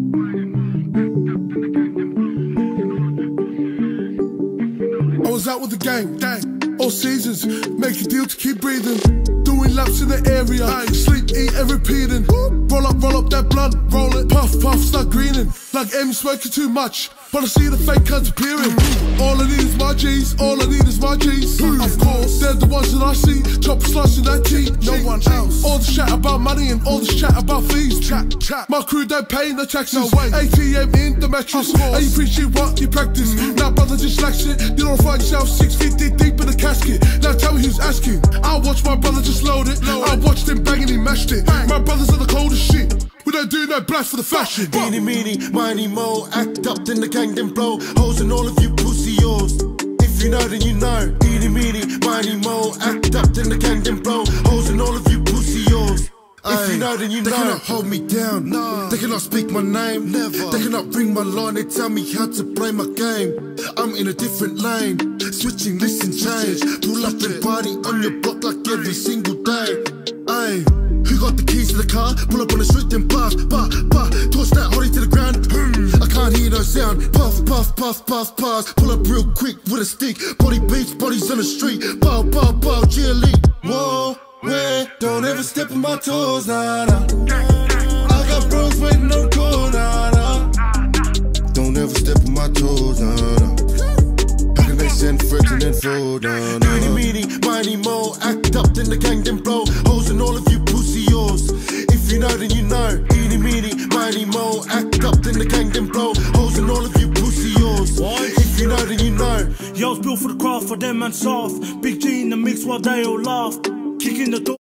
I was out with the gang, all seasons, make a deal to keep breathing. Doing laps in the area, sleep, eat and repeating. Roll up that blunt, roll it, puff, start greening. Like M smoking too much, but I see the fake cunts appearing. All I need is my G's, all I need is my G's. Of course, they're the ones that I see, chop slicing that tea, no one else. All the chat about money and all the chat about fees. Chat. My crew don't pay no taxes, no way. ATM in the mattress, and you preach what you practice. Now brother just lacks it, you don't find yourself 6 feet deep in the casket. Now tell me who's asking. I watched my brother just load it, I watched him bang and he mashed it. My brothers are the coldest shit, we don't do no blast for the fashion. Eeny, meeny, miny, mo, act up, then the gang then blow. Hoes and all of you pussy yours. If you know, then you know. Eeny, meeny, miny, mo, act up, then the gang then blow. Hoes and all of you pussy yours. If you know, then you know. They cannot hold me down, no. They cannot speak my name, never. They cannot ring my line, they tell me how to play my game. I'm in a different lane, switching, listen, change. Pull up and party on your block like every single day. Ay, who got the keys to the car? Pull up on the street and pass, toss that hottie to the ground. I can't hear no sound. Puff, pass. Pull up real quick with a stick. Body beats, bodies on the street. Bow, cheerlead. Whoa, where? Don't ever step on my toes, nah. I got bros waiting on the corner, nah. Don't ever step on my toes, nah. How can they send friends and then fold, nah. Eeny, meeny, miny, mo, act up, then the gang then blow. Hoes and all of you pussy yours. If you know, then you know. Eeny, meeny, miny, mo, act up, then the gang then blow. Hoes and all of you pussy yours. If you know, then you know. Yo's built for the craft, for them and soft. Big G in the mix while they all laugh. Kicking the door.